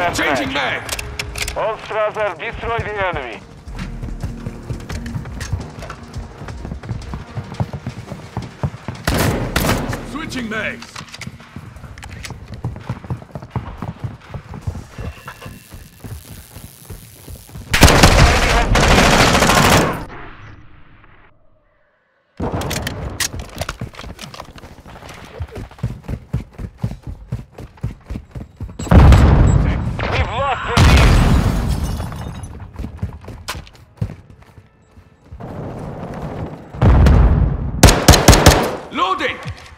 Changing mag! All Strasser, destroy the enemy. Switching mags! Loading!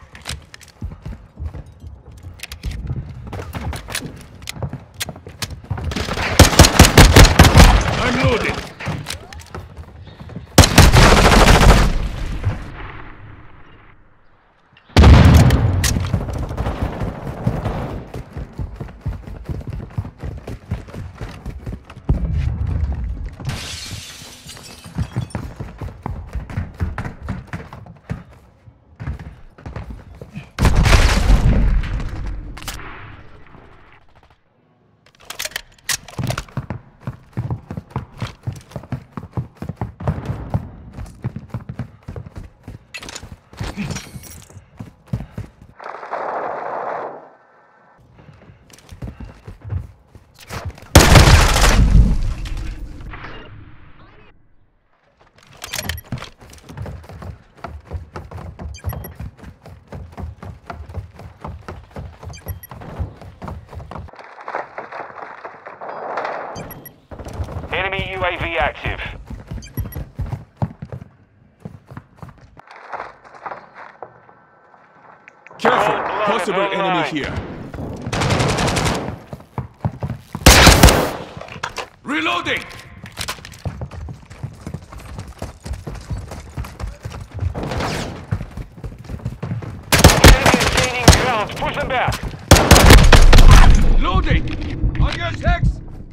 I'm loading! Enemy UAV active. Careful! Cold-blooded Possible enemy online. here. Reloading! Enemy is gaining ground. Push them back. Loading! On your six!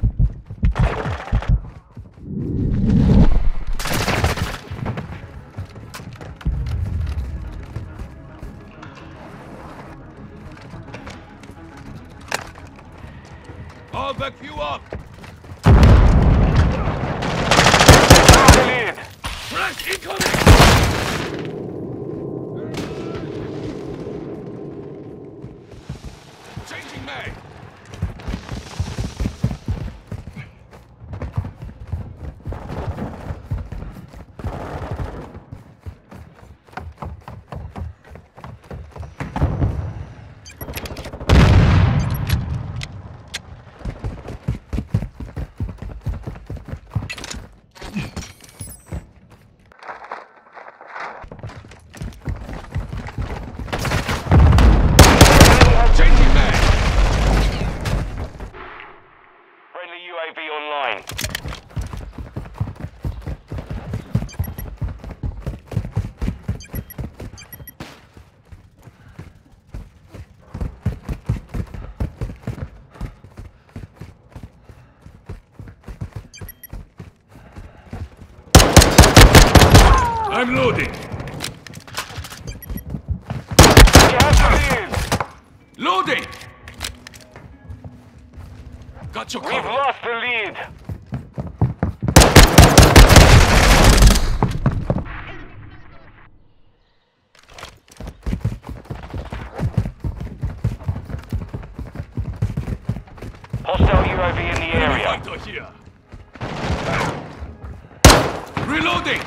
I'll back you up! Lead. Fresh incoming! Changing mag! Changing mag! Friendly UAV online. I'm loading! You have the lead. Loading! Got your We've cover! lost the lead. Hostile UAV in the Enemy area. fighter here! Reloading!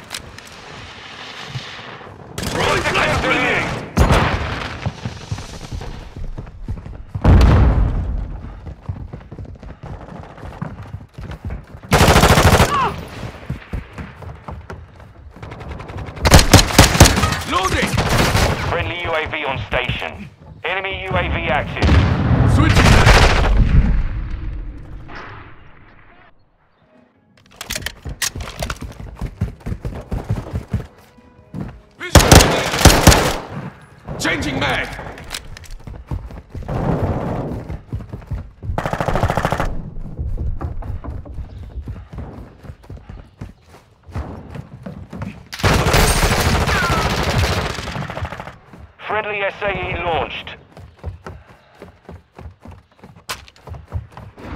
Right flank grenade! Loading! Friendly UAV on station. Enemy UAV active. Switching mag! Visual grenade! Changing mag! Friendly SAE launched.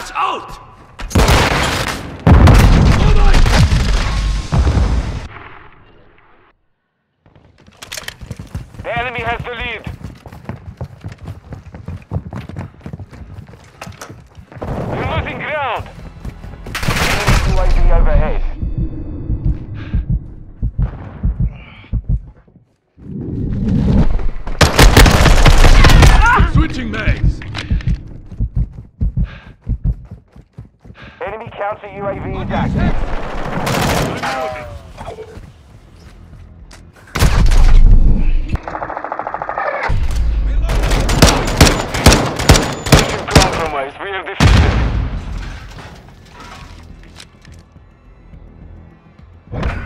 Gas out! The enemy has the lead. We're losing ground. Enemy UAV overhead. Switching mags! Enemy counter UAV is active. Mission compromised. We are defeated.